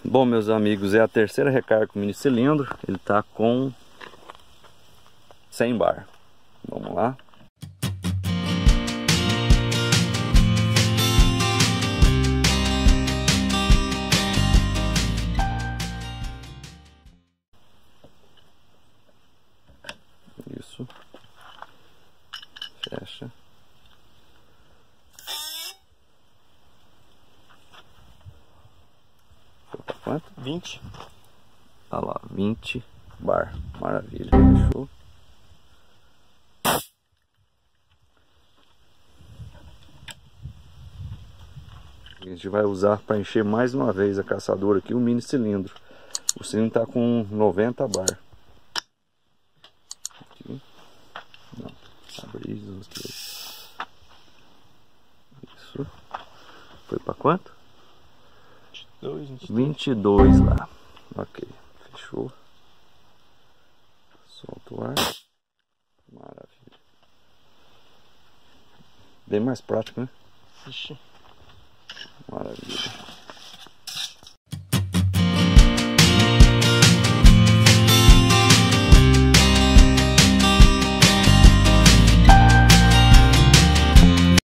Bom, meus amigos, é a terceira recarga com mini cilindro. Ele tá com 100 bar. Vamos lá. Isso. Fecha. Foi pra quanto? 20. Olha lá, 20 bar. Maravilha, fechou. A gente vai usar para encher mais uma vez a caçadora aqui, o mini cilindro. O cilindro está com 90 bar. Aqui. Não, abrir isso. Isso. Foi para quanto? 22 lá. Ok, fechou. Solta o ar. Maravilha. Bem mais prático, né? Ixi. Maravilha.